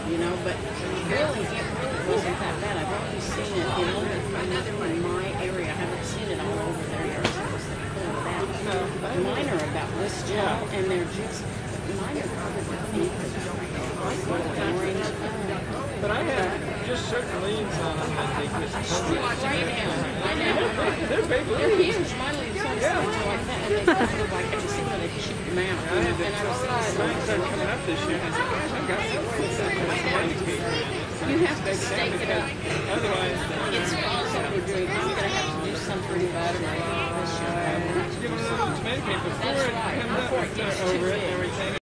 you know, but really it wasn't that bad. I've only seen it in my area. I haven't seen it all over their yards. Mine are about this tall, and they're just, mine are probably orange. But I have just certain leaves on them that they just totally I know. They're big leaves. They're huge. My leaves are like that, and they look like, I just see where they shoot them out. I had the mine started coming up this year, and I said, gosh, I've got You have to stake it up. Otherwise, It's also what we're doing. I'm going to have to do something about it this year. give them a little tomato cake before it comes up, over it and everything.